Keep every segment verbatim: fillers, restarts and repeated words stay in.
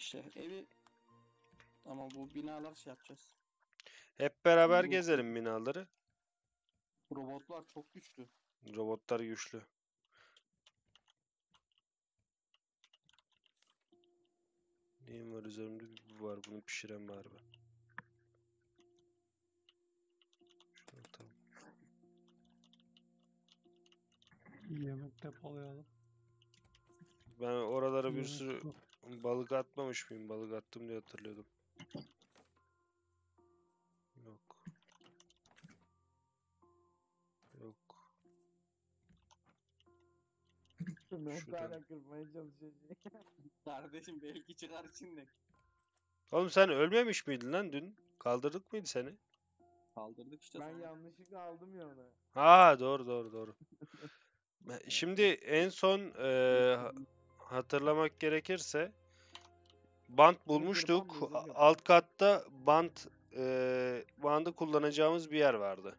İşte evi ama bu binalar şey yapacağız. Hep beraber Bu gezelim binaları. robotlar çok güçlü. Robotlar güçlü. Neyim var üzerimde? Bu var. Bunu pişiren var ben. Şunu atalım. Yemek depolayalım. Ben oralara bir Yemek sürü yok. balık atmamış mıyım? Balık attım diye hatırlıyordum. Yok. Yok. Şundan Şuradan. hala kırmaya çalışıyor. Kardeşim belki çıkar içinde. Oğlum sen ölmemiş miydin lan dün? Kaldırdık mıydı seni? Kaldırdık işte Ben sonra. yanlışlıkla aldım ya onu. Ha doğru doğru doğru. Ben- Şimdi en son eee, ha- hatırlamak gerekirse bant Bunu kırmam bulmuştuk. lazım A- yok. Alt katta bant eee bandı kullanacağımız bir yer vardı.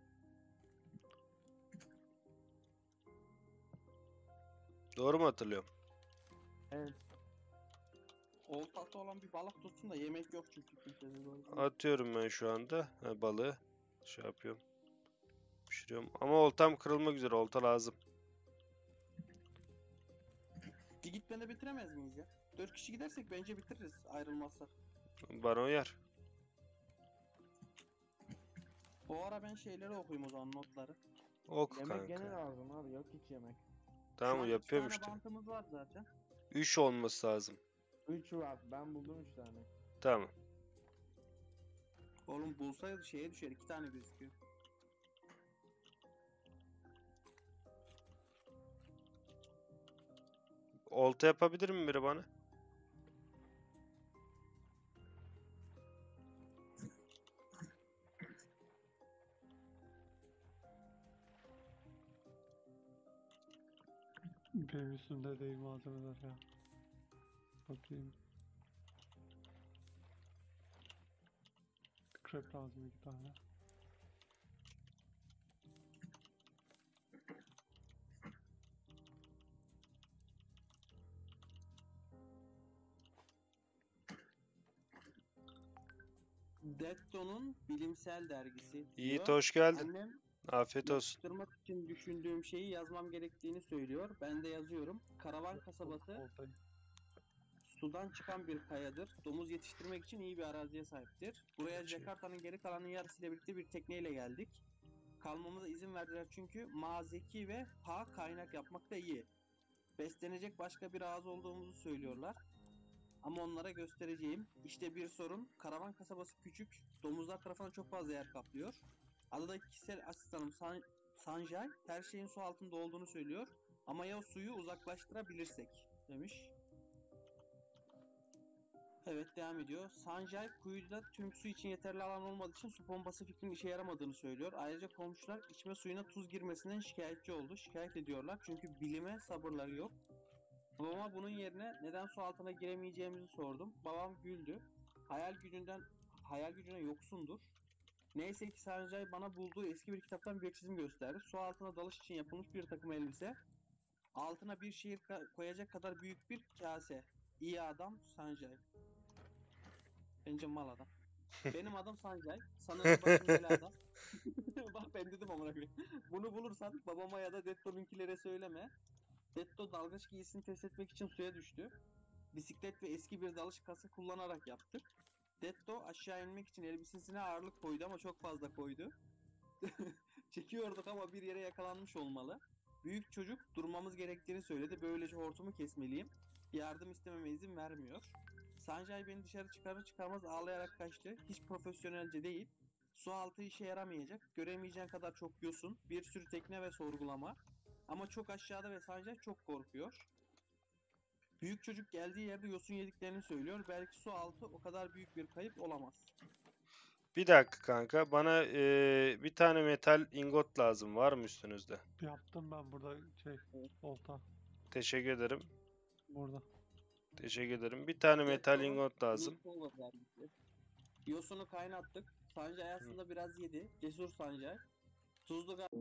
Doğru mu hatırlıyorum? Evet. Oltası olan bir balık tutsun da yemek yok çünkü kimsede doğru. Atıyorum ben şu anda ha, balığı. Şey yapıyorum. Pişiriyorum. Ama oltam kırılmak üzere. Olta lazım. Bir gitmede bitiremez miyiz ya? Dört kişi gidersek bence bitiririz ayrılmazsak. Bana uyar. Bu ara ben şeyleri okuyayım o zaman notları. Ok Yemek gene kanka. lazım abi, yok hiç yemek. Tamam Şu an yapıyorum iki işte. tane bantımız var zaten. üç olması lazım. Üç var, ben buldum üç tane. Tamam. Oğlum bulsaydı şeye düşer iki tane gözüküyor. Olta yapabilir mi biri bana? Benim üstümde değil malzemeler ya. Bakayım. Krep lazım iki tane. Detto'nun bilimsel dergisi Yiğit diyor. hoş geldin. Annem Afiyet olsun. yapıştırmak için düşündüğüm şeyi yazmam gerektiğini söylüyor. Ben de yazıyorum. Karavan kasabası Oltayı. sudan çıkan bir kayadır. Domuz yetiştirmek için iyi bir araziye sahiptir. Buraya Jakarta'nın geri kalanının yarısıyla birlikte bir tekneyle geldik. Kalmamıza izin verdiler çünkü ma zeki ve ha kaynak yapmakta iyi. Beslenecek başka bir ağız olduğumuzu söylüyorlar. Ama onlara göstereceğim. İşte bir sorun. Karavan kasabası küçük. Domuzlar tarafından çok fazla yer kaplıyor. Adadaki kişisel asistanım San Sanjay her şeyin su altında olduğunu söylüyor. Ama ya o suyu uzaklaştırabilirsek demiş. Evet devam ediyor. Sanjay kuyuda tüm su için yeterli alan olmadığı için su pompası fikrinin işe yaramadığını söylüyor. Ayrıca komşular içme suyuna tuz girmesinden şikayetçi oldu. Şikayet ediyorlar çünkü bilime sabırları yok. Babama bunun yerine neden su altına giremeyeceğimizi sordum. Babam güldü. Hayal gücünden hayal gücüne yoksundur. Neyse ki Sanjay bana bulduğu eski bir kitaptan bir çizim gösterdi. Su altına dalış için yapılmış bir takım elbise. Altına bir şiir koyacak kadar büyük bir kase. İyi adam Sanjay. Bence mal adam. Benim adım Sanjay. Sanırım başım belada. Bak ben dedim amına koyayım. Bunu bulursan babama ya da Detto'nunkilere söyleme. Detto dalgıç giysisini test etmek için suya düştü. Bisiklet ve eski bir dalış kası kullanarak yaptık. Detto aşağı inmek için elbisesine ağırlık koydu ama çok fazla koydu. Çekiyorduk ama bir yere yakalanmış olmalı. Büyük çocuk durmamız gerektiğini söyledi. Böylece hortumu kesmeliyim. Yardım istememe izin vermiyor. Sanjay beni dışarı çıkarır çıkarmaz ağlayarak kaçtı. Hiç profesyonelce değil. Su altı işe yaramayacak. Göremeyeceğin kadar çok yosun. Bir sürü tekne ve sorgulama. Ama çok aşağıda ve Sanjay çok korkuyor. Büyük çocuk geldiği yerde yosun yediklerini söylüyor. Belki su altı o kadar büyük bir kayıp olamaz. Bir dakika kanka. Bana eee, bir tane metal ingot lazım. Var mı üstünüzde? Yaptım ben burada şey olta. Teşekkür ederim. Burada. Teşekkür ederim. Bir tane metal Detto'nun ingot lazım. Newton'la vermişti. Yosunu kaynattık. Sanjay aslında biraz yedi. Cesur Sanjay. Tuzlu gaz...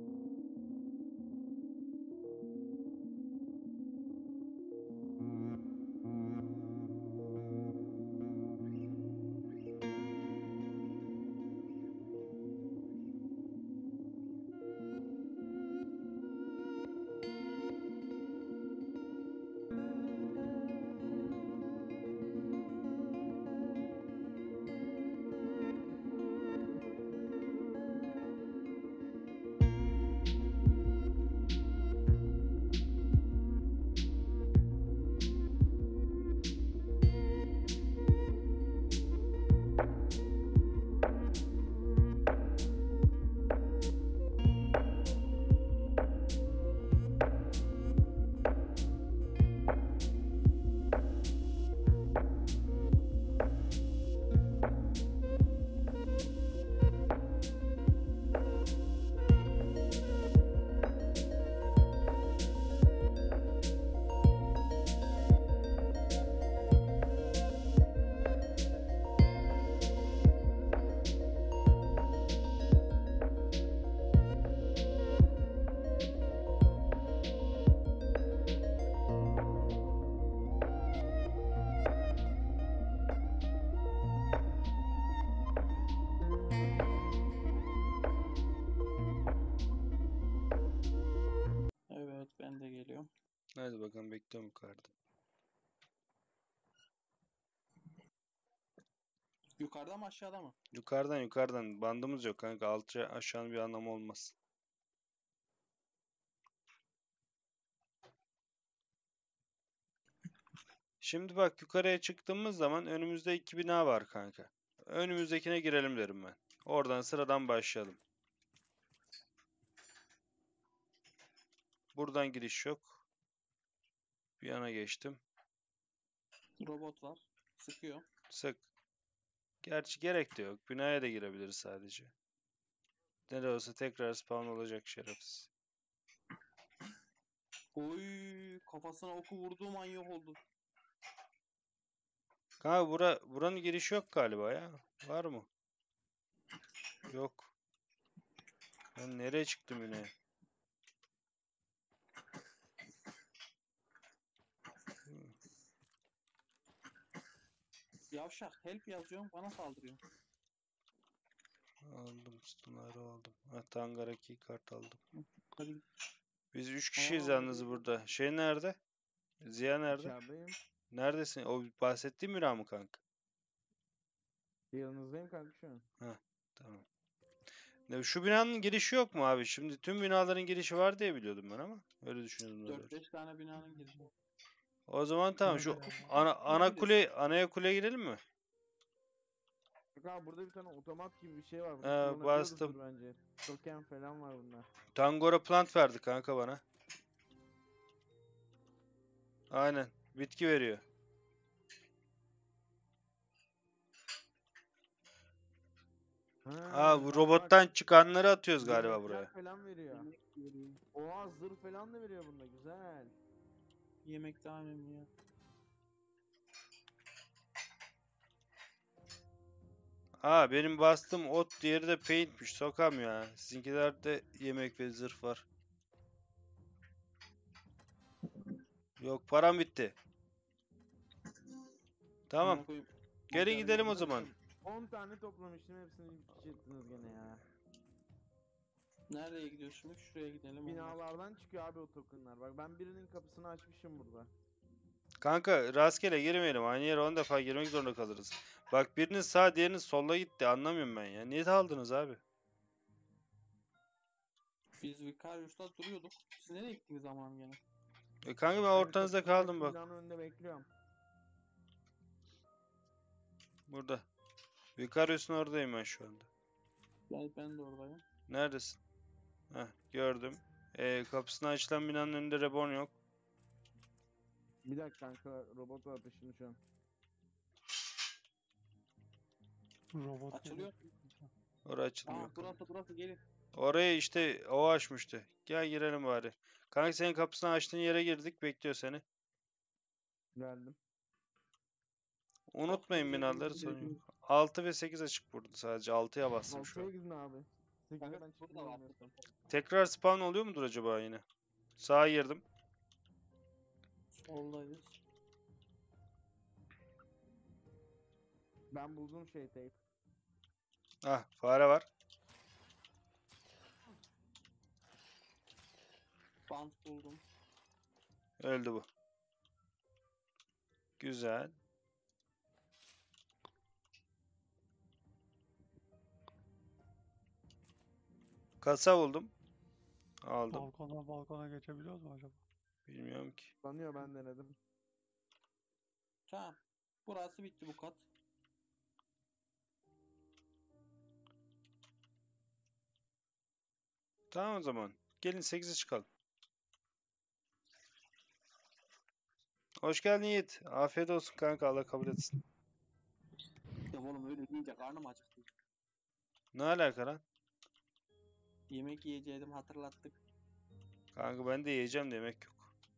Hadi bakalım, bekliyorum yukarıda. Yukarıda mı aşağıda mı? Yukarıdan yukarıdan. Bandımız yok kanka. Altı aşağının bir anlamı olmaz. Şimdi bak, yukarıya çıktığımız zaman önümüzde iki bina var kanka. Önümüzdekine girelim derim ben. Oradan sıradan başlayalım. Buradan giriş yok. Bir yana geçtim. Robot var. Sıkıyor. Sık. Gerçi gerek de yok. Binaya da girebiliriz sadece. Ne de olsa tekrar spawn olacak şerefsiz. Oy, kafasına oku vurduğum an yok oldu. Kanka bura, buranın girişi yok galiba ya. Var mı? Yok. Ben nereye çıktım yine? Yavşak help yazıyorum bana saldırıyor. Aldım. Stunner'ı aldım. Ha, Tangara kart aldım. Hadi Biz üç kişiyiz Aa, yalnız burada. Şey nerede? Ziya nerede? İçerideyim. Neredesin? O bahsettiğim bina mı kanka? Yanınızdayım kanka şu an. Tamam. Ne, şu binanın girişi yok mu abi? Şimdi tüm binaların girişi var diye biliyordum ben ama. Öyle düşünüyordum daha dört doğrusu. beş tane binanın girişi. O zaman tamam, şu Nerede ya? ana, ana kule, anaya kule girelim mi? Bak abi burada bir tane otomat gibi bir şey var. Bunu Ee, kullanabiliyoruzdur bastım. bence. Token falan var bunda. Tangora plant verdi kanka bana. Aynen. Bitki veriyor. Ha, Aa, bu bak robottan bak. çıkanları atıyoruz galiba Yemekler buraya. falan veriyor. Yemek veriyor. Oha zırh falan da veriyor bunda. Güzel. Yemek daha önemli ya. Aa, benim bastığım ot, diğeri de paint'miş. Sokam ya. Sizinkilerde yemek ve zırh var. Yok, param bitti. Tamam. Amına koyayım. Gelin Yani gidelim o ben- zaman. on tane toplamıştım. Hepsini bitirttiniz gene ya. Nereye gidiyoruz şimdi? Şuraya gidelim. olmaz. Binalardan çıkıyor abi o tokenlar. Bak ben birinin kapısını açmışım burada. Kanka rastgele girmeyelim. Aynı yere on defa girmek zorunda kalırız. Bak, birinin sağ, diğerinin sola gitti. Anlamıyorum ben ya. Niye aldınız abi? Biz Vicarius'ta duruyorduk. Siz nereye gittiniz zaman gene? E kanka ben Ben ortanızda kapısını kaldım açtım, bak. binanın önünde bekliyorum. Burada. Vicarius'un oradayım ben şu anda. Ben, ben de oradayım. Neredesin? Heh, gördüm. E, kapısını açılan binanın önünde reborn yok. Bir dakika kanka robot var peşinde şu an. Robot Açılıyor. geliyor. Orası açılmıyor. Aa, burası burası gelin. Oraya işte o açmıştı. Gel girelim bari. Kanka senin kapısını açtığın yere girdik. Bekliyor seni. Geldim. Unutmayın Bak, binaları, bizim- sorun yok. altı ve sekiz açık burada sadece. altıya bastım şu Altıya an. gidin abi. sekizde Kanka ben burada çıktım. var. bilmiyorum. Tekrar spawn oluyor mudur acaba yine? Sağa girdim. Soldayız. Ben buldum şey tape. Ah, fare var. Bant buldum. Öldü bu. Güzel. Kasa buldum. Aldım. Balkona balkona geçebiliyoruz mu acaba? Bilmiyorum ki. Sanıyor ben denedim. Tamam. Burası bitti bu kat. Tamam o zaman. Gelin sekize çıkalım. Hoş geldin Yiğit. Afiyet olsun kanka. Allah kabul etsin. Ya oğlum öyle deyince karnım acıktı. Ne alaka lan? Yemek yiyeceydim hatırlattık. Kanka ben de yiyeceğim, demek yok.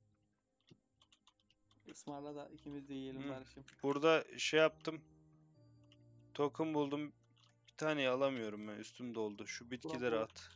Ismarla da ikimiz de yiyelim Hı. barışım. Burada şey yaptım. Token buldum. Bir tane alamıyorum ben. Üstüm doldu. Şu bitkileri Bravo. at.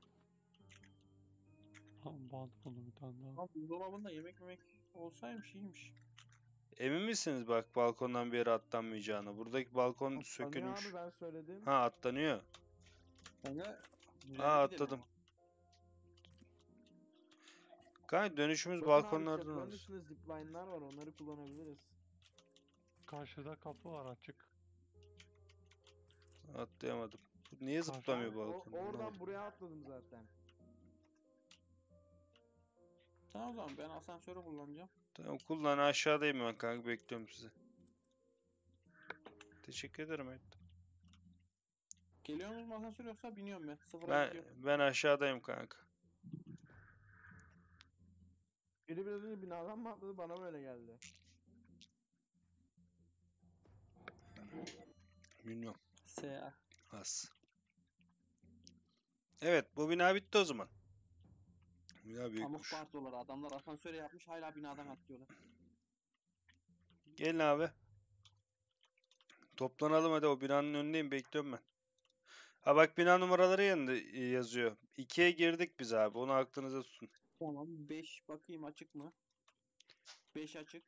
Ha, bant buldum bir tane daha. Ama buzdolabında yemek yemek olsaymış iyiymiş. Emin misiniz bak balkondan bir yere atlanmayacağını? Buradaki balkon Sanıyor sökülmüş. abi ben söyledim. Ha, atlanıyor. Kanka. Aa, atladım. Kanka dönüşümüz Bakın abi balkonlardan çatıların olur. üstünde zipline'lar var, onları kullanabiliriz. Karşıda kapı var açık. Atlayamadım. Bu niye Karşı- zıplamıyor Ben o- balkondan? oradan Anlamadım. buraya atladım zaten. Tamam o zaman ben asansörü kullanacağım. Tamam kullan, aşağıdayım ben kanka, bekliyorum sizi. Teşekkür ederim. Evet. Geliyor musunuz mu asansör yoksa biniyorum ben. Sıfıra Ben gidiyor. ben aşağıdayım kanka. Biri biraz önce binadan mı atladı, bana böyle geldi. Bilmiyorum. S A. Az. Evet, bu bina bitti o zaman. Bina Pamuk büyükmüş. partoları. Adamlar asansöre yapmış hala binadan atlıyorlar. Gelin abi. Toplanalım hadi, o binanın önündeyim, bekliyorum ben. Ha bak, bina numaraları yanında e, yazıyor. ikiye girdik biz abi, onu aklınıza tutun. Tamam. beş bakayım açık mı? beş açık.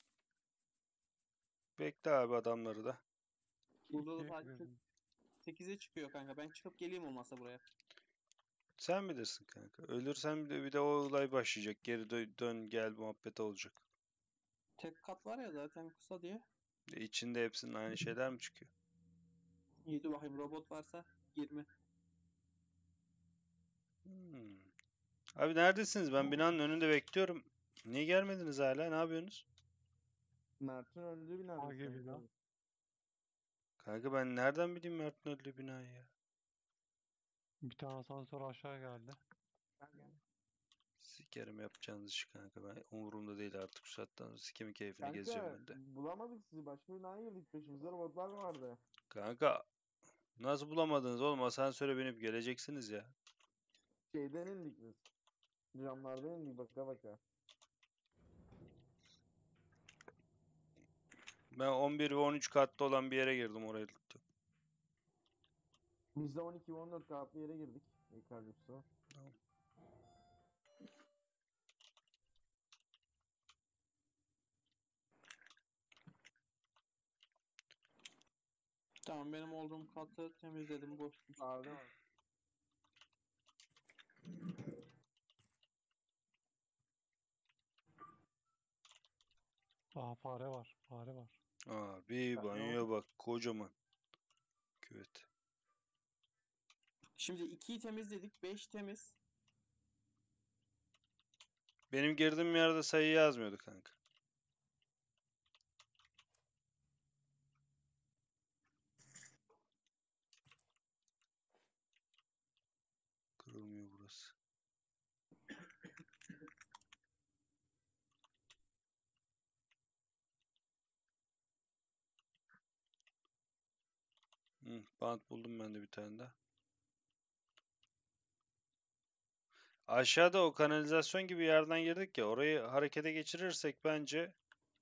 Bekle abi adamları da. Burada da İkiye sadece girelim. sekize çıkıyor kanka. Ben çıkıp geleyim olmazsa buraya. Sen bilirsin kanka. Ölürsen bir de, bir de o olay başlayacak. Geri dö- dön gel muhabbeti olacak. Tek kat var ya zaten kısa diye. E, içinde hepsinin aynı şeyler mi çıkıyor? İyi dur bakayım robot varsa yirmi. Hmm. Abi neredesiniz? Ben binanın önünde bekliyorum. Niye gelmediniz hala? Ne yapıyorsunuz? Mert'in öldüğü bina. Hangi sanki bina? abi. Kanka ben nereden bileyim Mert'in öldüğü binayı ya? Bir tane asansör aşağı geldi. Gel gel. Sikerim yapacağınız işi kanka. Ben umurumda değil artık, şu saatten sonra sikimin keyfini gezeceğim Kanka ben de. bulamadık sizi, başka binaya girdik, peşimizde robotlar vardı. Kanka nasıl bulamadınız oğlum? Asansöre binip geleceksiniz ya. Şeyden indik biz. Camlardan indik baka baka. Ben on bir ve on üç katlı olan bir yere girdim, oraya tuttum. Biz de on iki ve on dört katlı yere girdik. Yukarıda. Tamam benim olduğum katı temizledim boş. Abi var. Aa fare var. Fare var. Abi Ben- banyoya bak, kocaman. Küvet. Şimdi ikiyi temizledik. beş temiz. Benim girdiğim yerde sayı yazmıyordu kanka. Kırılmıyor burası. Hı, bant buldum ben de bir tane daha. Aşağıda o kanalizasyon gibi yerden girdik ya, orayı harekete geçirirsek bence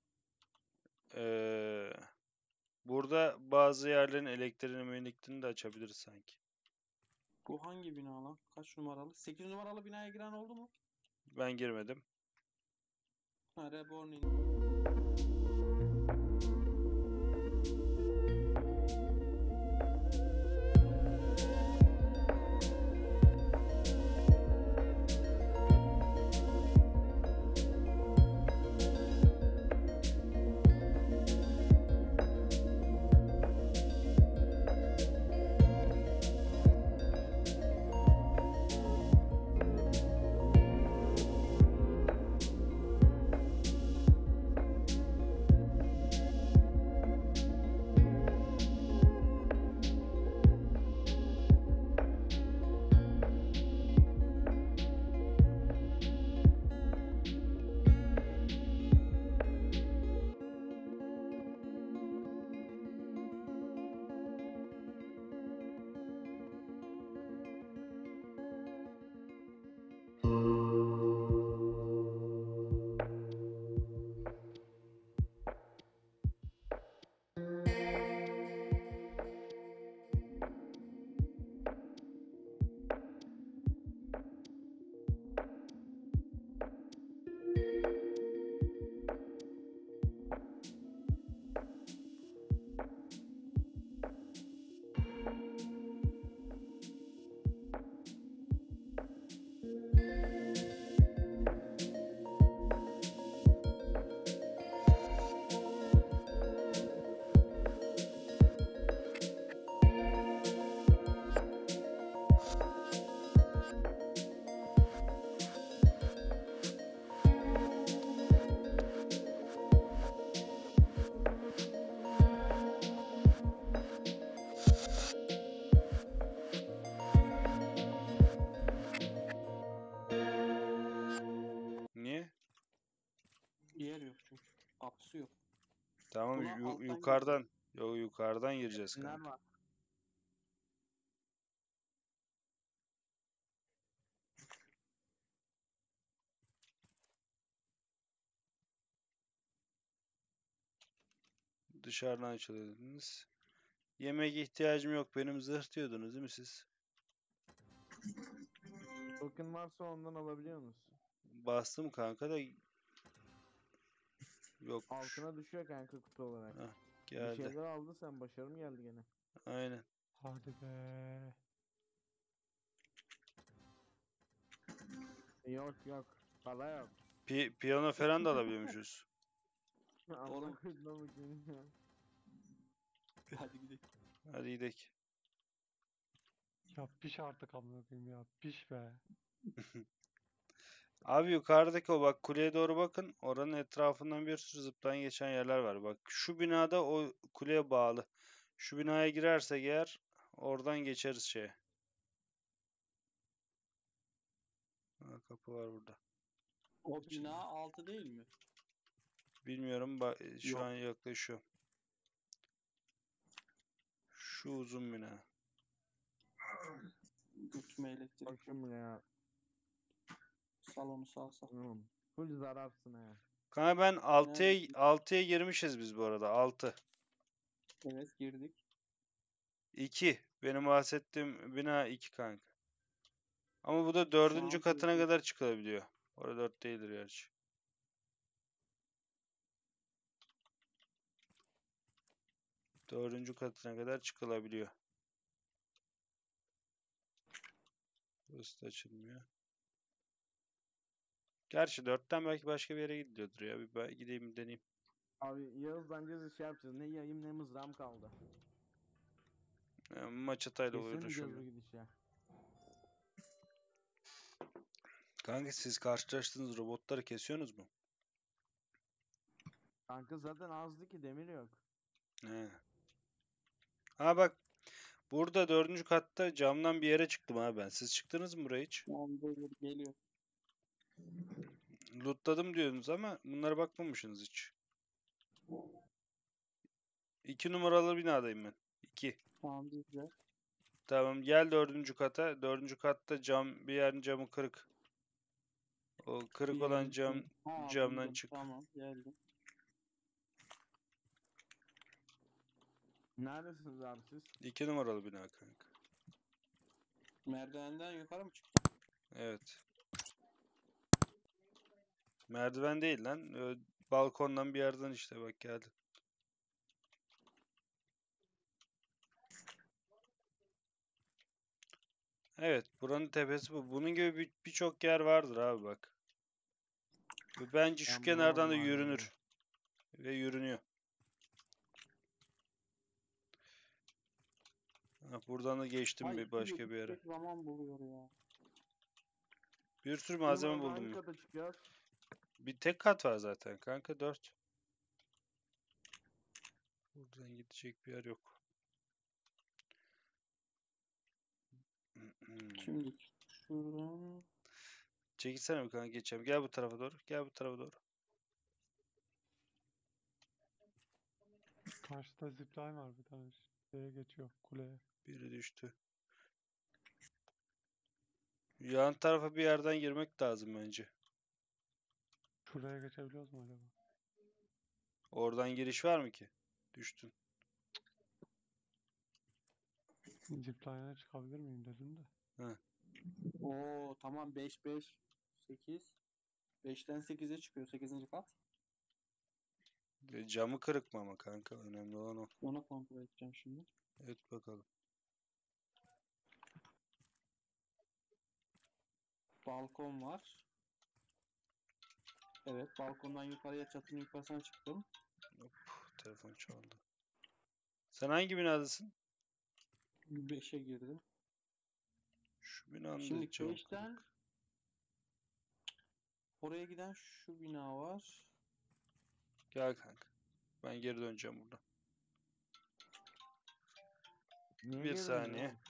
eee, burada bazı yerlerin elektriğini elektriğini de açabiliriz sanki. Bu hangi bina lan? Kaç numaralı? sekiz numaralı binaya giren oldu mu? Ben girmedim. Ha, Reborn Kapısı yok. Tamam Buna yu- alttan yukarıdan. Yok yukarıdan gireceğiz Kimler kanka. var? Dışarıdan açılıyordunuz. Yemek ihtiyacım yok. Benim zırh diyordunuz değil mi siz? Token varsa ondan alabiliyor musun? Bastım kanka da yokmuş. Altına düşüyor kanka kutu olarak. Heh, Bir geldi. şeyler aldın sen, başarım geldi gene. Aynen. Hadi be. Yok yok. Para yok. Pi- piyano falan da alabiliyormuşuz. Amına Oğlum. koyduğuna bakayım ya. Hadi gidelim. Hadi gidelim. Ya piş artık amına koyayım ya. Piş be. Abi yukarıdaki o bak kuleye doğru bakın. Oranın etrafından bir sürü zıplayan geçen yerler var. Bak şu binada o kuleye bağlı. Şu binaya girersek eğer oradan geçeriz şeye. Ha, kapı var burada. O bina altı değil mi? Bilmiyorum ba- şu Yok. an yaklaşıyor. Şu uzun bina. Götüme elektrik. Bakayım ya. Salonu salsak. Hmm. Full zararsın ha. Kanka ben altıya Neredesin? altıya girmişiz biz bu arada. altı. Evet girdik. iki. Benim bahsettiğim bina iki kanka. Ama bu da Şu dördüncü an katına full- kadar çıkılabiliyor. Orada dört değildir gerçi. Dördüncü katına kadar çıkılabiliyor. Burası da açılmıyor. Gerçi dörtten belki başka bir yere gidiyordur ya. Bir ben gideyim deneyeyim. Abi Yağız bence şey yapacağız. Ne yayım ne mızrağım kaldı. Yani maçatayla Kesin mi diyoruz bu uğraşıyorum. gidişe? Kanka siz karşılaştığınız robotları kesiyorsunuz mu? Kanka zaten azdı ki, demir yok. He. Ha bak. Burada dördüncü katta camdan bir yere çıktım abi ben. Siz çıktınız mı buraya hiç? Şu an böyle geliyor. Lootladım diyorsunuz ama bunlara bakmamışsınız hiç. İki numaralı binadayım ben. İki. Tamam güzel. Tamam gel dördüncü kata. Dördüncü katta cam bir yerin camı kırık. O Bir kırık olan yerin cam sonu. Ha camdan buldum. çık. Tamam geldim. Neredesiniz abi siz? İki numaralı bina kanka. Merdivenden yukarı mı çıktın? Evet. Merdiven değil lan. Ö- Balkondan bir yerden işte bak geldi. Evet, buranın tepesi bu. Bunun gibi bir- birçok yer vardır abi bak. Ve bence şu Ben kenardan da bulamadım hala orayı. yürünür. Ve yürünüyor. Ha, buradan da geçtim Ay bir iki başka bir yere. yetişecek zaman buluyor ya. Bir sürü Bir malzeme numaradan buldum hangi ben. kata çıkacağız? Bir tek kat var zaten kanka dört. Buradan gidecek bir yer yok. Şimdi şuradan Çekilsene bir kanka geçeceğim. Gel bu tarafa doğru. Gel bu tarafa doğru. Karşıda zipline var bir tane. Şeye geçiyor kuleye. Biri düştü. Yan tarafa bir yerden girmek lazım bence. Şuraya geçebiliyoruz mu acaba? Oradan giriş var mı ki? Düştün. Zipline'e çıkabilir miyim dedim de. Oo tamam beş beş sekiz. beşten sekize çıkıyor. sekizinci kat. E, camı kırık mı ama kanka? Önemli olan o. Onu kontrol edeceğim şimdi. Evet bakalım. Balkon var. Evet balkondan yukarıya çatının yukarısına çıktım. Hop, telefon çaldı. Sen hangi binadasın? beşe girdim. Şu binanın da Şimdi camı beşten kırık. oraya giden şu bina var. Gel kanka. Ben geri döneceğim buradan. Niye Bir geri saniye. dönüyorsun?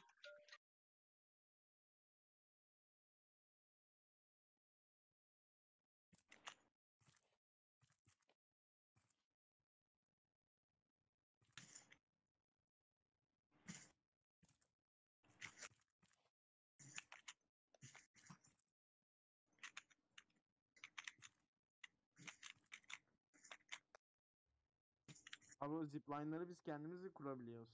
Abi o zipline'ları biz kendimiz de kurabiliyoruz.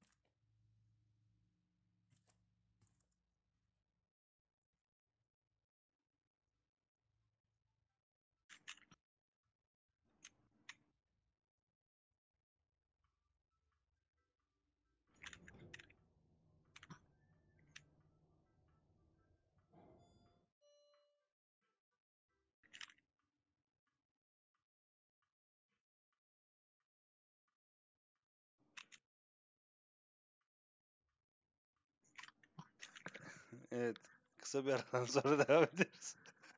Evet. Kısa bir aradan sonra devam ederiz.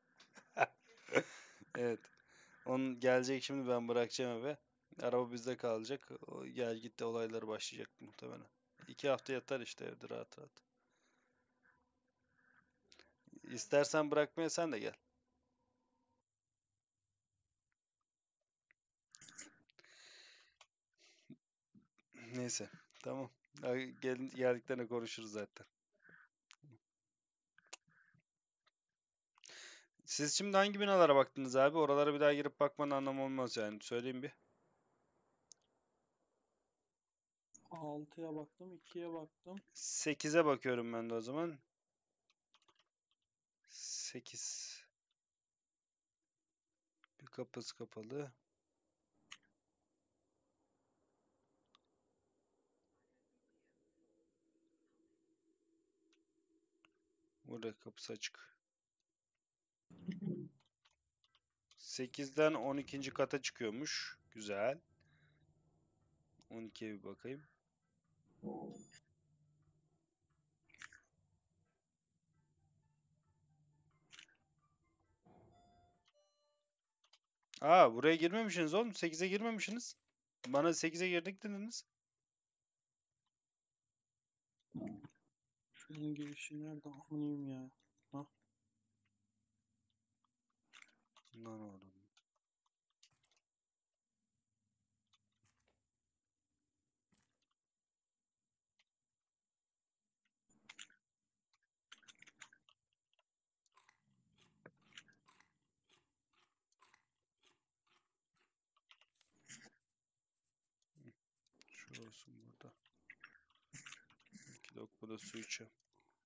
Evet. Onun gelecek, şimdi ben bırakacağım eve. Araba bizde kalacak. O gel gitti olayları başlayacak muhtemelen. İki hafta yatar işte evde rahat rahat. İstersen bırakmaya sen de gel. Neyse. Tamam. Ya Gel, geldiklerinde konuşuruz zaten. Siz şimdi hangi binalara baktınız abi? Oralara bir daha girip bakmanın anlamı olmaz yani. Söyleyeyim bir. altıya baktım, ikiye baktım. sekize bakıyorum ben de o zaman. sekiz. Bir kapısı kapalı. Burada kapısı açık. sekizden on ikinci kata çıkıyormuş. Güzel. on ikiye bir bakayım. Aa, buraya girmemişsiniz oğlum. sekize girmemişsiniz. Bana sekize girdik dediniz. Şunun girişi nerede? Amanıyım ya. Hah. Lan oğlum. Şu olsun burada. İki lokmada su içiyorum.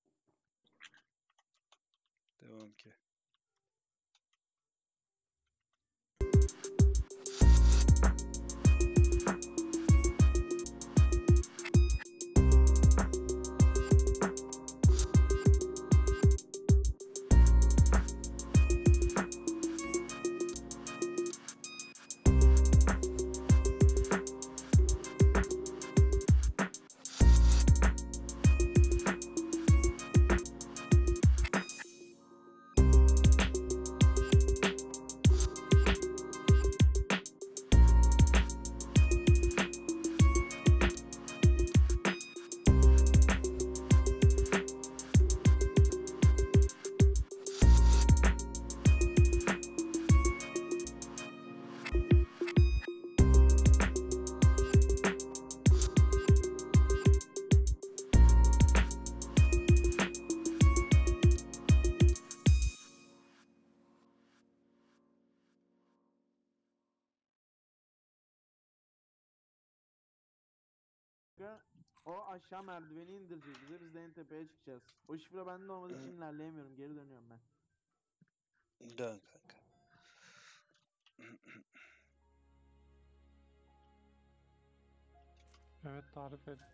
Devam ki. Ya, o aşağı merdiveni indirecek bize. Biz de en tepeye çıkacağız. O şifre bende olmadığı için ilerleyemiyorum. Geri dönüyorum ben. Dön kanka. Evet, tarif et.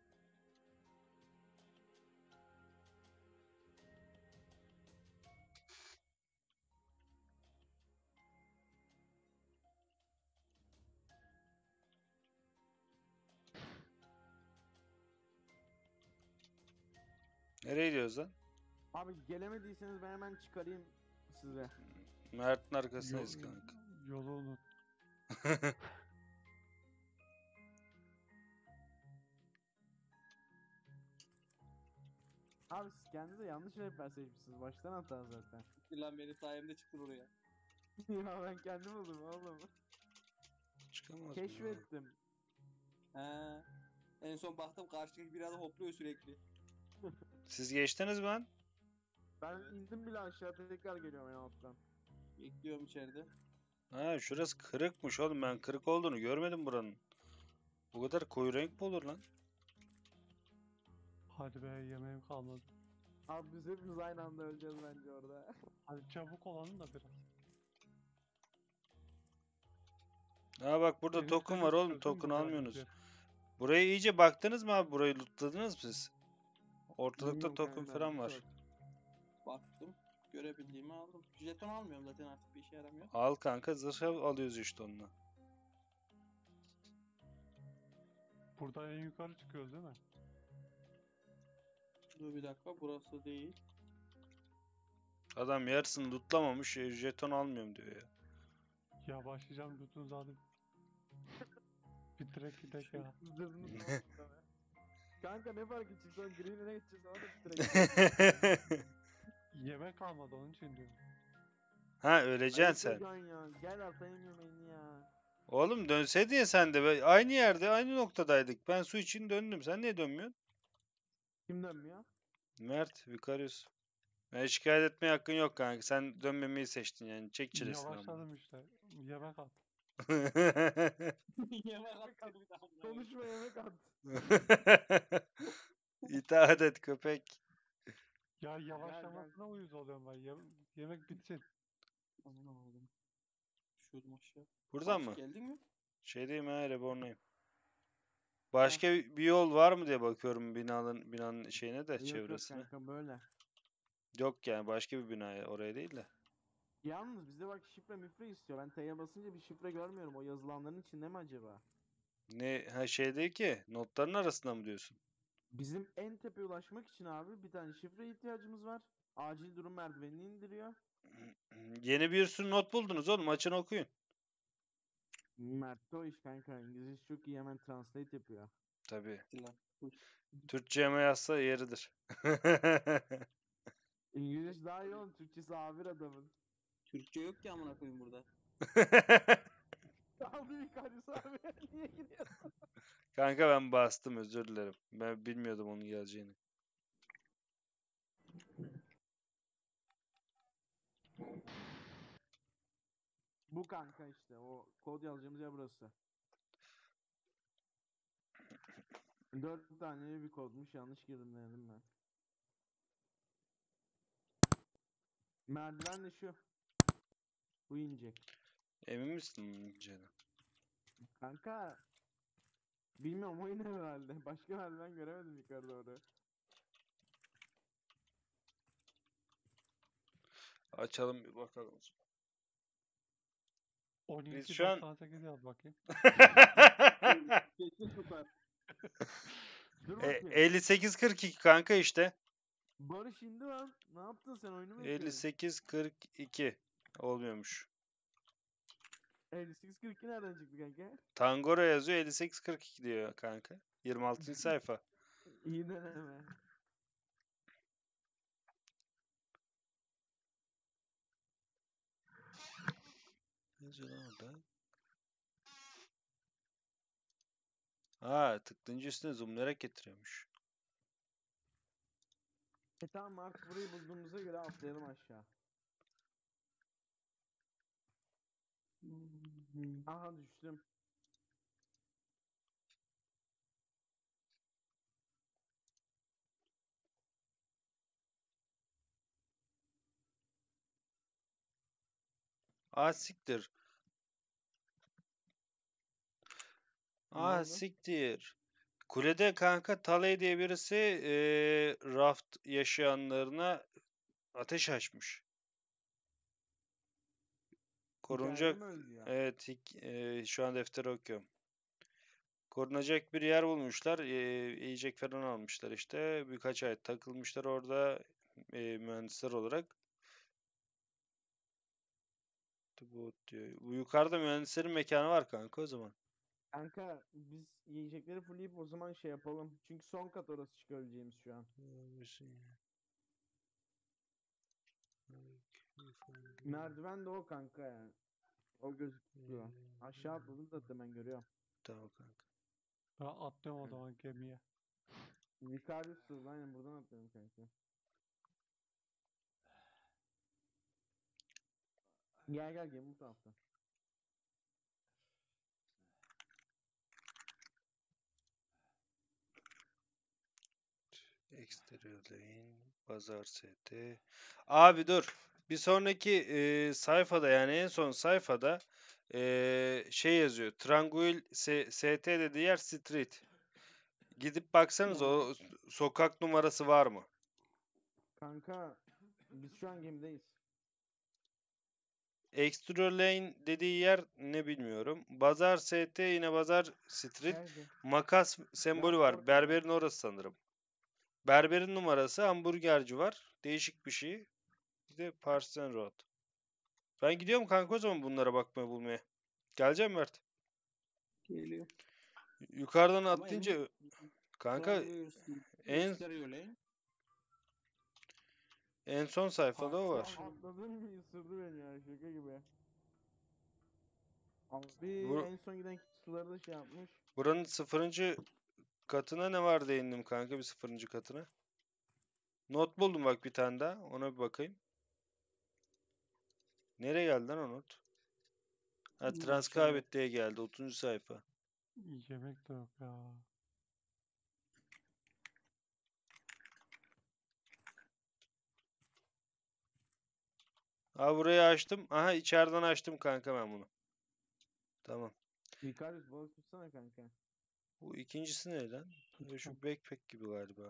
Nereye gidiyoruz lan? Abi gelemediyseniz ben hemen çıkarayım size. Mert'in Yo- arkasındayız kanka. Yolu unut. Abi siz kendinize yanlış rehber seçmişsiniz. Baştan hata zaten. Lan benim sayemde çıktın oraya. Ya ben kendim oldum oğlum. Çıkamaz mı? Keşfettim. He. En son baktım karşıdaki bir adam hopluyor sürekli. Siz geçtiniz mi lan? Ben indim bile aşağı tekrar geliyorum en alttan. Bekliyorum içeride. Ha, şurası kırıkmış oğlum, ben kırık olduğunu görmedim buranın. Bu kadar koyu renk mi olur lan? Hadi be, yemeğim kalmadı. Abi biz hepimiz aynı anda öleceğiz bence orada. Hadi çabuk olalım da biraz. Ha bak burada En token üstte var de oğlum. çıkıyoruz değil mi Token buraya almıyorsunuz. bizler? Buraya iyice baktınız mı abi? Burayı lootladınız mı siz? Ortalıkta Bilmiyorum token kanka, falan bir var. sor. Baktım. Görebildiğimi aldım. Jeton almıyorum zaten, artık bir işe yaramıyor. Al kanka, zırh alıyoruz işte onunla. Buradan en yukarı çıkıyoruz değil mi? Dur bir dakika, burası değil. Adam yarısını lootlamamış, e, jeton almıyorum diyor ya. Ya başlayacağım lütfen zaten. Bitirek gidek ya. Zırhını tamamladı be. Kanka ne fark edecek, sonra green'e geçeceğiz, ona da bitirek. Yemek kalmadı onun için diyorum. Ha, öleceksin sen. Ayıp ediyorsun ya. Gel atayım yemeğini ya. Oğlum dönseydin ya sen de. Be- Aynı yerde, aynı noktadaydık. Ben su için döndüm. Sen niye dönmüyorsun? Kim dönmüyor? Mert, Vicarius. Ben şikayet etmeye hakkın yok kanka. Sen dönmemeyi seçtin yani. Çek çilesini ama. Yavaşladım işte. Yemek at. Yemek attı bir daha. Konuşma, yemek at. İtaat et köpek. Ya gel. yavaşlamasına uyuz oluyorum ben. Ye- yemek bitsin. Aman oğlum. Düşüyordum aşağı. Buradan Barış, mı? geldin mi? Şeydeyim ha, Reborn'dayım. Başka bir bir yol var mı diye bakıyorum binanın binanın şeyine de, Yok yok çevresine. kanka, böyle. Yok yani, başka bir binaya, oraya değil de. Yalnız bizde bak şifre mifre istiyor. Ben T'ye basınca bir şifre görmüyorum. O yazılanların içinde mi acaba? Ne ha, şey değil ki, notların arasında mı diyorsun? Bizim en tepeye ulaşmak için abi bir tane şifre ihtiyacımız var. Acil durum merdivenini indiriyor. Yeni bir sürü not buldunuz oğlum, açın okuyun. Mert o iş kanka. İngilizce çok iyi, hemen translate yapıyor. Tabii. Silah. Buyur. Türkçe'ye yazsa yeridir. İngilizce daha iyi oğlum. Türkçesi A bir adamın. Türkçe yok ki amına koyayım burada. Aldı bir karısı abi. Niye gidiyorsun? Kanka ben bastım, özür dilerim. Ben bilmiyordum onun geleceğini. Bu kanka işte. O kod yazacağımız yer burası. Dört tane bir kodmuş. Yanlış girdim dedim ben. Merdiven de şu. Bu inecek. Emin misin canım? Kanka. Bilmiyorum, o iner herhalde. Başka merdiven göremedim yukarı doğru. Açalım bir bakalım o zaman. on iki şu an- doksan sekiz yaz bakayım. Kesin tutar. Dur E, bakayım. elli sekiz kırk iki kanka işte. Barış indi lan. Ne yaptın sen, oyunu mu elli yapıyorsun? sekiz kırk iki olmuyormuş. elli sekiz kırk iki nereden çıktı kanka? Tangora yazıyor, elli sekiz kırk iki diyor kanka. yirmi altıncı sayfa. İyi deneme. Ne yazıyor lan orada? Ha, tıklayınca üstüne zoomlayarak getiriyormuş. E tamam, artık burayı bulduğumuza göre atlayalım aşağı. Aha düştüm. Aa siktir. Ne Aa oldu? siktir. Kulede kanka Talay diye birisi eee, raft yaşayanlarına ateş açmış. Hikayede Korunacak, mi öldü ya? evet, hik- eee, şu an defteri okuyorum. Korunacak bir yer bulmuşlar. eee, yiyecek falan almışlar işte. Birkaç ay takılmışlar orada eee, mühendisler olarak. Bu diyor. Bu yukarıda mühendislerin mekanı var kanka o zaman. Kanka biz yiyecekleri fullleyip o zaman şey yapalım. Çünkü son kat orası çıkabileceğimiz şu an. Merdiven de o kanka yani. O gözüküyor. Aşağı atladım da hemen görüyorum. Tamam kanka. Ben atlıyorum o zaman gemiye. Vicarius'uz, aynen buradan atlıyorum kanka. Gel gel, gel bu taraftan. Exterior lane. Pazar S T. Abi dur. Bir sonraki e, sayfada yani en son sayfada e, şey yazıyor. Tranquil S- ST dediği yer street. Gidip baksanız Yani o sokak numarası var mı? Kanka biz şu an gemideyiz. Exterior lane dediği yer ne bilmiyorum. Bazar S T yine Bazar Street. Nerede? Makas sembolü Ben var. orada. Berberin orası sanırım. Berberin numarası hamburgerci var. Değişik bir şey. Bir de Parson Road. Ben gidiyorum kanka o zaman bunlara bakmaya bulmaya. Geleceğim Mert. geliyor. Yukarıdan Ama emin atlayınca kanka Triangle en Exterior Lane. en son sayfada o Park var. Atladın mı ısırdı beni ya şaka gibi. Abi Bu, en son giden suları da şey yapmış. buranın sıfırıncı katına ne var diye indim kanka bir sıfırıncı katına. Not buldum bak bir tane daha. Ona bir bakayım. Nereye geldi lan o not? Ha Hmm, aşağıda. Transkabit diye geldi. otuzuncu sayfa. Yemek de yok ya. Ha burayı açtım. Aha içeriden açtım kanka ben bunu. Tamam. Vicarius balık tutsana kanka. Bu ikincisi ne lan? Ya şu backpack gibi galiba.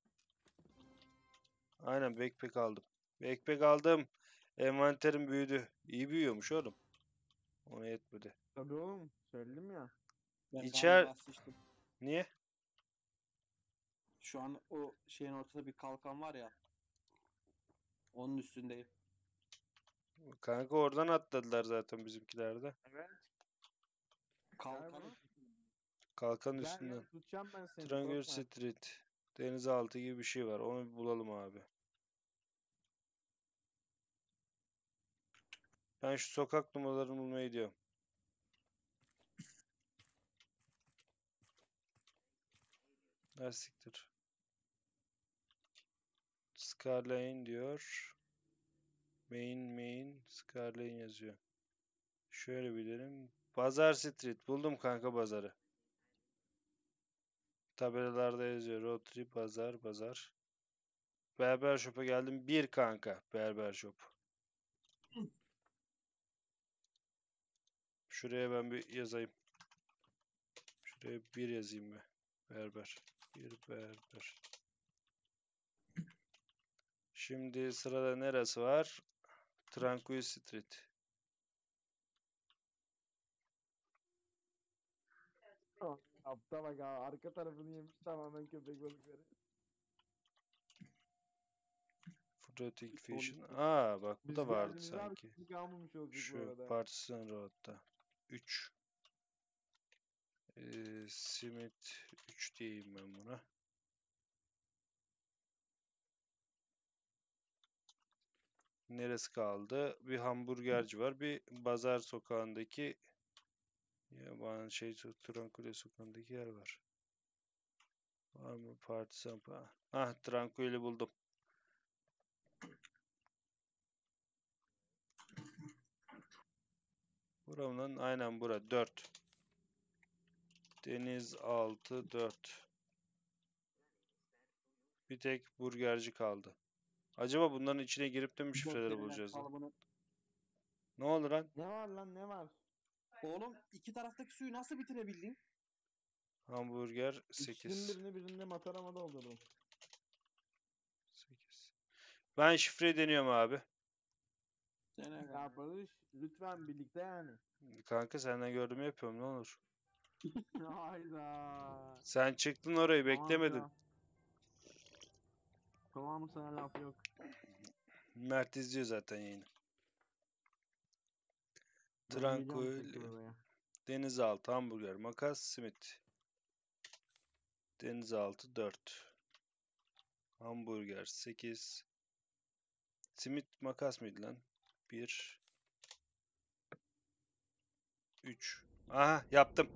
Aynen backpack aldım. Backpack aldım. Envanterim büyüdü. İyi büyüyormuş oğlum. Ona yetmedi. Tabii oğlum söyledim ya. Ben İçer... galiba sıçtım. Niye? Şu an o şeyin ortada bir kalkan var ya. Onun üstündeyim. Kanka oradan atladılar zaten bizimkiler de. Evet. Kalkanı? Kalkanın Gel üstünden. gel tutacağım ben seni Trangör korkma. Street. Denizaltı gibi bir şey var. Onu bir bulalım abi. Ben şu sokak numaralarını bulmaya gidiyorum. Ha siktir. Scarlane diyor. Main main Scarlane yazıyor. Şöyle bilelim. Pazar Street. Buldum kanka pazarı. Tabelalarda yazıyor. Road trip pazar pazar. Berber Shop'a geldim. Bir kanka. Berber Shop. Şuraya ben bir yazayım. Şuraya bir yazayım be. Berber. Bir berber. Şimdi sırada neresi var? Tranquil Street. Apta bak ha arka tarafını yemiş tamamen köpek balıkları. Floating Sol Fashion. üstte. Aa bak bu da Biz vardı geldiğimizde abi sanki. kimse kalmamış olacak bu Şu arada. Partisan Road'da. üç. Ee, Simit üç diyeyim ben buna. Neresi kaldı? Bir hamburgerci var. Bir Bazar Sokağı'ndaki ya bana şey Tranquil'e Sokağı'ndaki yer var. Var mı? Partisan pa. Ah Tranquil'i buldum. Buramdan aynen bura. dört. Denizaltı dört. Bir tek burgerci kaldı. Acaba bunların içine girip de mi şifreleri Dörtlerin bulacağız lan? kalıbını. Ne oldu lan? Ne var lan ne var? Oğlum iki taraftaki suyu nasıl bitirebildin? Hamburger İkisinin sekiz. birini birinde mataramada doldurdum. sekiz. Ben şifreyi deniyorum abi. Dene Ya kanka. Barış lütfen birlikte yani. Kanka senden gördüğümü yapıyorum ne olur. Hayda. Sen çıktın orayı Tamam beklemedin. tamam. Tamam sana laf yok. Mert izliyor zaten yayını. Ben geliyorum Tranquil, tekrar oraya. denizaltı, hamburger, makas, simit. Denizaltı dört. Hamburger sekiz. Simit makas mıydı lan? bir. üç. Aha yaptım.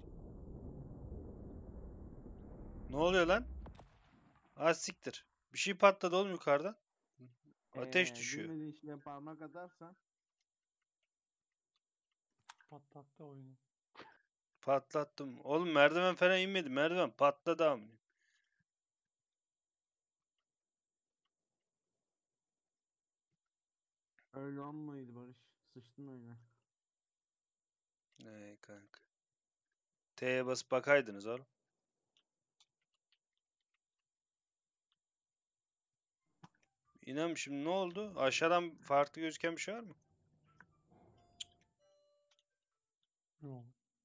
Ne oluyor lan? Ha siktir. Bir şey patladı oğlum yukarıdan. Ateş Eee düşüyor. bilmediğin şeye parmak atarsan Patlattı oyunu. Patlattım. Oğlum merdiven falan inmedi. Merdiven patladı ama. Öyle olmaydı Barış. Sıçtın oyuna. Ne kanka. T'ye basıp bakaydınız oğlum. İnan şimdi ne oldu? Aşağıdan farklı gözüken bir şey var mı? Yok.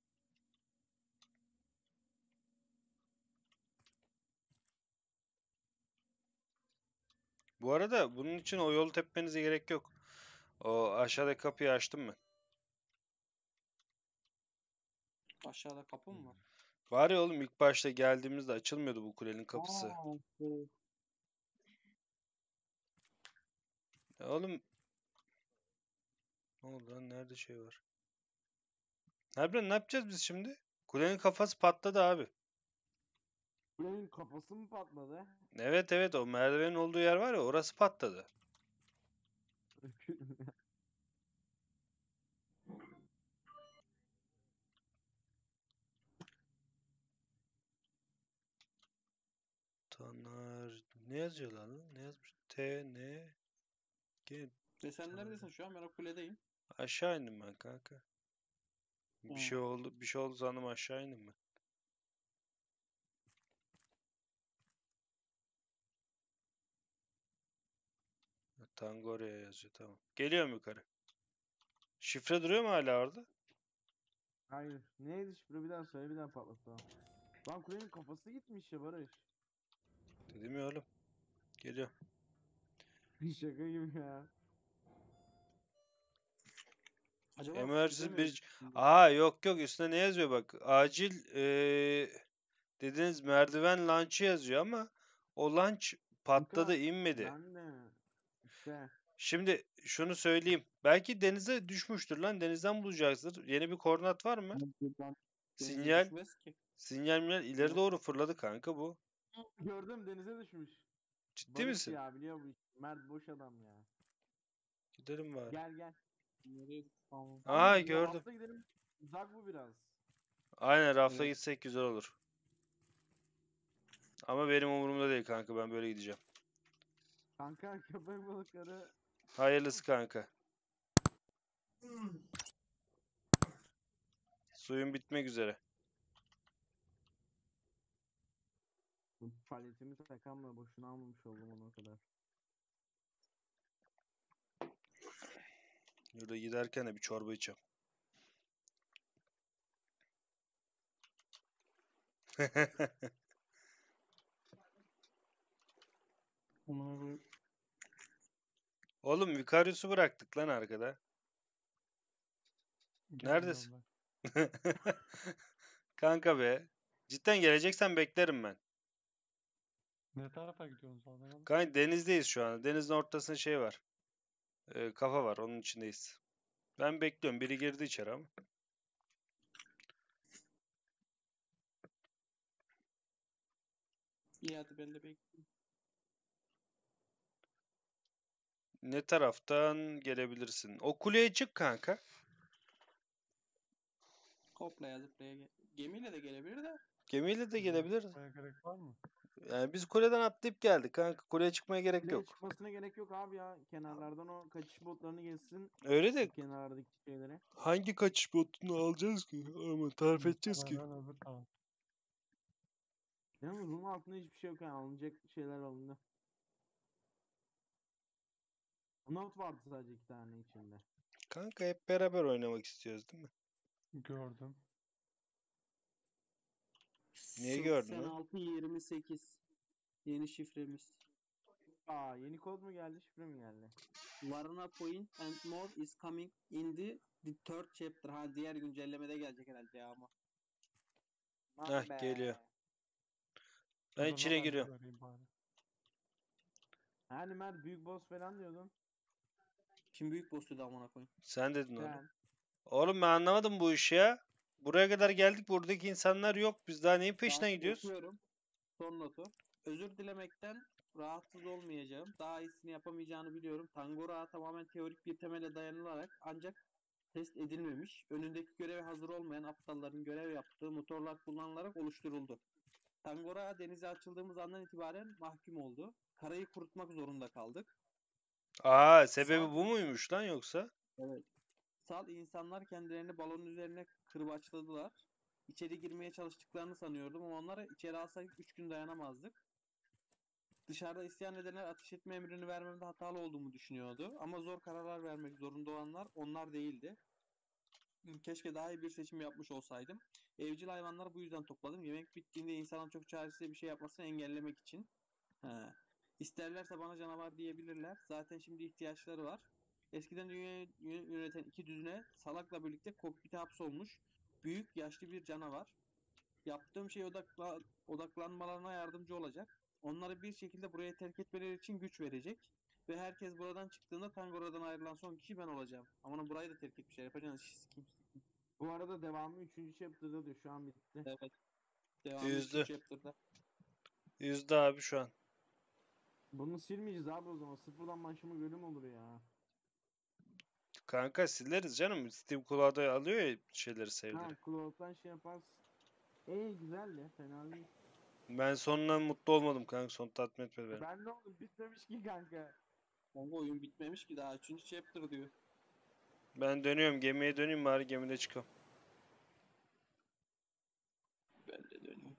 Bu arada bunun için o yolu tepmenize gerek yok. O aşağıdaki kapıyı açtım ben. Aşağıda kapı mı var? Var ya oğlum ilk başta geldiğimizde açılmıyordu bu kulenin kapısı. Aa, bu- Ya oğlum ne oldu lan? Nerede şey var? Harbiden ne yapacağız biz şimdi? Kulenin kafası patladı abi. Benim kafası mı patladı? Evet evet o merdivenin olduğu yer var ya orası patladı. Taner ne yazıyorlar lan? Ne yazmış? T N G E sen neredesin şu an? Ben o kuledeyim. Aşağı indim ben kanka. Bir Hı. şey oldu, bir şey oldu sandım aşağı indim ben. Ha, Tango oraya yazıyor tamam. Geliyorum yukarı. Şifre duruyor mu hala orada? Hayır. Neydi şifre, bir daha söyle, bir daha patlat tamam. Lan kulenin kafası gitmiş ya Barış. Dedim ya oğlum. Geliyor. Şaka gibi ya. Acaba Emergency şifre mi bridge. yazıyor şimdi? Aa yok yok üstüne ne yazıyor bak. Acil eee dediğiniz merdiven launch'ı yazıyor ama o launch patladı Kanka inmedi. ben de işte Şimdi şunu söyleyeyim. Belki denize düşmüştür lan. Denizden bulacaksınız. Yeni bir koordinat var mı? Buradan denize Sinyal. düşmez ki. Sinyal minyal ileri Yok. doğru fırladı kanka bu. gördüm, denize düşmüş. Ciddi Barış misin? ya, biliyor bu işi. Mert boş adam ya. Gidelim bari. Gel gel. Nereye gitti? Tamam. Ama Aa ya, gördüm. rafta gidelim. Uzak bu biraz. Aynen rafta Evet. gitsek güzel olur. Ama benim umurumda değil kanka ben böyle gideceğim. Kanka köpek balıkları Hayırlısı kanka. Suyun bitmek üzere. bu paletimi takamla boşuna almamış oldum onu o kadar. Burada giderken de bir çorba içeceğim. Bunu Oğlum Vicarius'u bıraktık lan arkada. Neredesin? Gelmiyorum ben. Kanka be. Cidden geleceksen beklerim ben. Ne tarafa gidiyorsunuz anlamadım. Kanka denizdeyiz şu an. Denizin ortasında şey var. Ee, kafa var onun içindeyiz. Ben bekliyorum. Biri girdi içeri ama. iyi, hadi ben de bekliyorum. Ne taraftan gelebilirsin? O kuleye çık kanka. Hoplaya zıplaya gel. Gemiyle de gelebilir de. Gemiyle de Bizim gelebilir. çıkmaya gerek var mı? Yani biz kuleden atlayıp geldik kanka. Kuleye çıkmaya gerek Kuleye yok. çıkmasına gerek yok abi ya. Kenarlardan o kaçış botlarını geçsin. Öyle de O kenardaki şeyleri. hangi kaçış botunu alacağız ki? Ama tarif edeceğiz ki. Muhtemelen öbür taraf. Yalnız bunun altında hiçbir şey yok yani, alınacak şeyler alındı. Not vardı sadece iki tane içinde. Kanka hep beraber oynamak istiyoruz değil mi? Gördüm. Niye gördün lan? seksen altı yirmi sekiz. Yeni şifremiz. Aa, yeni kod mu geldi, şifre mi geldi? Varna point and more is coming in the, the third chapter. Ha, diğer güncellemede gelecek herhalde ya ama. Lan Heh be. geliyor. Ben Dur lan, içine ben de giriyorum. göreyim bari. Hani Mert büyük boss falan diyordun. Kim büyük boss'u da amına koyayım. Sen dedin oğlum. Sen. Oğlum ben anlamadım bu işi ya. Buraya kadar geldik. Buradaki insanlar yok. Biz daha neyin peşinden Daha gidiyoruz? okuyorum. Son notu. Özür dilemekten rahatsız olmayacağım. Daha iyisini yapamayacağını biliyorum. Tangora tamamen teorik bir temele dayanılarak ancak test edilmemiş, önündeki göreve hazır olmayan aptalların görev yaptığı motorlar kullanılarak oluşturuldu. Tangora denize açıldığımız andan itibaren mahkum oldu. Karayı kurutmak zorunda kaldık. Aa, sebebi Sal, bu muymuş lan yoksa? evet. Sal insanlar kendilerini balonun üzerine kırbaçladılar. İçeri girmeye çalıştıklarını sanıyordum ama onları içeri alsaydık üç gün dayanamazdık. Dışarıda isyan edenler ateş etme emrini vermemde hatalı olduğumu düşünüyordu. Ama zor kararlar vermek zorunda olanlar onlar değildi. Keşke daha iyi bir seçim yapmış olsaydım. Evcil hayvanları bu yüzden topladım. Yemek bittiğinde insanın çok çaresiz bir şey yapmasını engellemek için. He. İsterlerse bana canavar diyebilirler. Zaten şimdi ihtiyaçları var. Eskiden dünyayı yö- yöneten iki düzine salakla birlikte kokpite hapsolmuş büyük yaşlı bir canavar. Yaptığım şey odakla, odaklanmalarına yardımcı olacak. Onları bir şekilde buraya terk etmeleri için güç verecek. Ve herkes buradan çıktığında Tangora'dan ayrılan son kişi ben olacağım. Ama burayı da terk etmişler. Yapacağınız iş sikim. Bu arada devamı üçüncü chapter'da diyor. Şu an bitti. Evet. Devamı Üzdü. üçüncü chapter'da. Üzdü abi şu an. Bunu silmeyeceğiz abi o zaman. Sıfırdan başlama bölüm olur ya. Kanka sileriz canım. Steam Cloud'a alıyor ya şeyleri, save'leri. Ha, Cloud'dan şey yaparsın. İyi güzel ya. Fena değil. Ben sonundan mutlu olmadım kanka. Son tatmin etmedi beni. Ben ne oğlum bitmemiş ki kanka. Ama oyun bitmemiş ki daha üçüncü chapter diyor. Ben dönüyorum. Gemiye döneyim bari, gemide çıkalım. Ben de dönüyorum.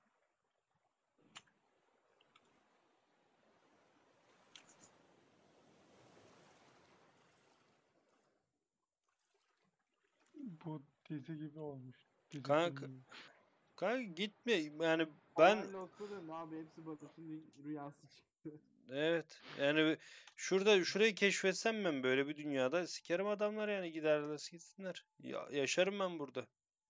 Bu dizi gibi olmuş. Dizi Kanka, filmi gibi. kanka gitme. Yani ben Ben Lost'ta diyorum abi hepsi Barış'ın rüyası çıktı. evet. Yani şurada şurayı keşfetsem ben böyle bir dünyada sikerim adamlar, yani giderler gitsinler. Ya, yaşarım ben burada.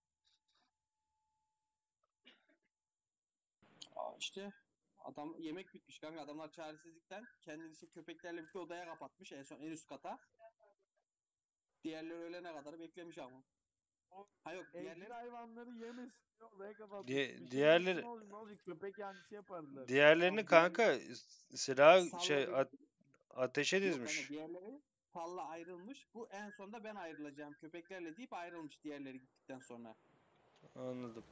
Aa, işte adam yemek bitmiş kanka. Adamlar çaresizlikten kendini işte köpeklerle bir odaya kapatmış en son en üst kata. Diğerleri ölene kadar beklemiş ama. Ha yok Evcil diğerleri hayvanları yemesin diye odaya kapatmış. Di- Pişirmek için diğerleri ne olacak? Ne olacak? Köpek yancısı yapardılar. diğerlerini tamam, diğerleri kanka silah salla şey bir a- ateşe yok kanka dizmiş. diğerleri salla ayrılmış. Bu en sonda ben ayrılacağım köpeklerle deyip ayrılmış diğerleri gittikten sonra. Anladım.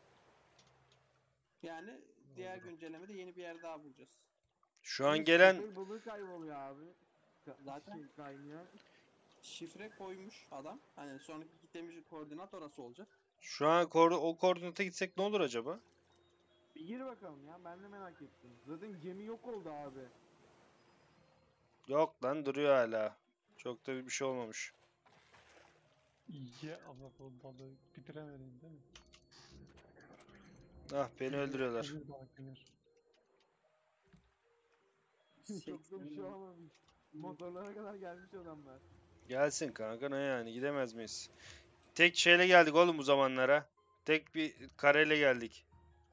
Yani diğer güncellemede yeni bir yer daha bulacağız. Şu an Neyse, gelen köpek balığı kayboluyor abi. Ka Zaten şey kaynıyor. şifre koymuş adam. Hani sonraki gittiğimiz koordinat orası olacak. şu an kor o koordinata gitsek ne olur acaba? Bir gir bakalım ya ben de merak ettim. Zaten gemi yok oldu abi. Yok lan, duruyor hala. Çok da bir şey olmamış. Ye ama bu balığı bitiremedin değil mi? Ah, beni Kömür, öldürüyorlar. kömür daha kömür. Çok da bir şey seksen olmamış. Motorlara kadar gelmiş adamlar. Gelsin kanka, ne yani, gidemez miyiz? Tek şeyle geldik oğlum bu zamanlara. Tek bir kareyle geldik.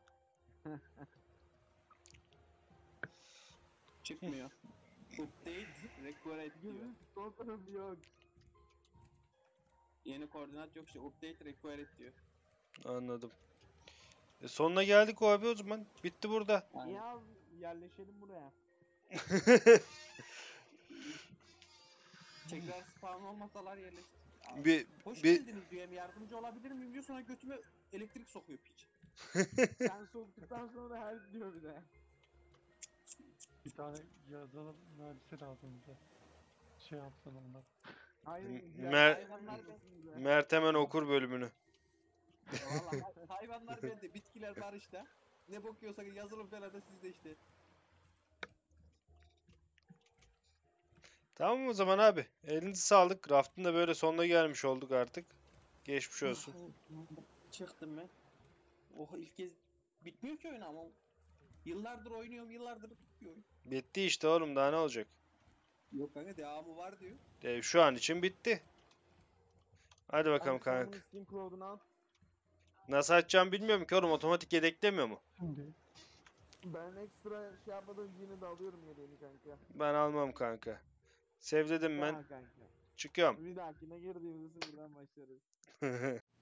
çıkmıyor. Update require diyor. Geminin sol tarafı yok. Yeni koordinat yok işte update require diyor. Anladım. E sonuna geldik o abi o zaman. Bitti burada. Aynen. Ya yerleşelim buraya. Tekrar spawn olmasalar yerleştir. Aa, Bir hoş bir geldiniz diyor. Hem yardımcı olabilir miyim diyor. Sonra götüme elektrik sokuyor piç. Sen soktuktan sonra her diyor bir de. Bir tane yazılım mühendisi lazım bize. Şey yapsın onlar. Aynen. M- diğer Mer- hayvanlar M- basın bize. Mert hemen okur bölümünü. Valla hay- hayvanlar bende. Bitkiler barışta. Ne bakıyorsak yazılım falan da sizde işte. Tamam o zaman abi. Elinizi sağlık. Raft'ın da böyle sonuna gelmiş olduk artık. Geçmiş olsun. Çıktım ben. Oh ilk kez bitmiyor ki oyun ama. Yıllardır oynuyorum yıllardır bitmiyor oyun. Bitti işte oğlum, daha ne olacak? Yok kanka devamı var diyor. E, şu an için bitti. Hadi bakalım Kanka sen kanka. bunu Steam Cloud'una at. Nasıl açacağım bilmiyorum ki oğlum, otomatik yedeklemiyor mu? Şimdi Ben ekstra şey yapmadan önce yine de alıyorum yedeğini kanka. Ben almam kanka. Sevdedim ben. Tamam kanka. Çıkıyorum. Bir dahakine girdiğimizde sıfırdan başlarız.